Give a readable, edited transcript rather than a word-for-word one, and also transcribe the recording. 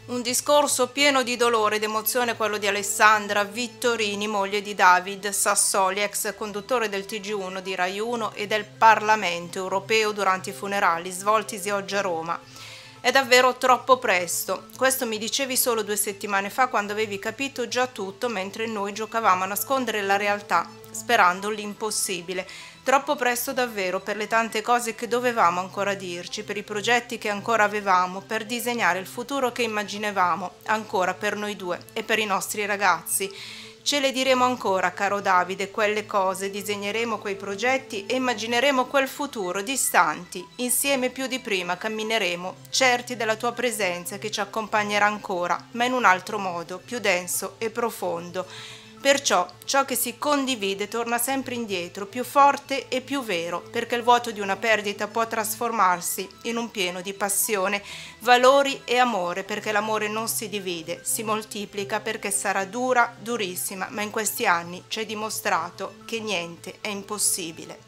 Un discorso pieno di dolore ed emozione quello di Alessandra Vittorini, moglie di David Sassoli, ex conduttore del TG1 di Rai 1 e del Parlamento europeo durante i funerali svoltisi oggi a Roma. È davvero troppo presto. Questo mi dicevi solo 2 settimane fa, quando avevi capito già tutto, mentre noi giocavamo a nascondere la realtà, sperando l'impossibile. Troppo presto davvero per le tante cose che dovevamo ancora dirci, per i progetti che ancora avevamo, per disegnare il futuro che immaginavamo, ancora per noi due e per i nostri ragazzi. Ce le diremo ancora, caro Davide, quelle cose, disegneremo quei progetti e immagineremo quel futuro, distanti, insieme più di prima cammineremo, certi della tua presenza che ci accompagnerà ancora, ma in un altro modo, più denso e profondo. Perciò ciò che si condivide torna sempre indietro, più forte e più vero, perché il vuoto di una perdita può trasformarsi in un pieno di passione, valori e amore, perché l'amore non si divide, si moltiplica, perché sarà dura, durissima, ma in questi anni ci hai dimostrato che niente è impossibile.